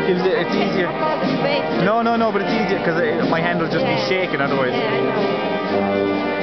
It's easier. No, but it's easier because my hand will just be shaking otherwise. Yeah, I know.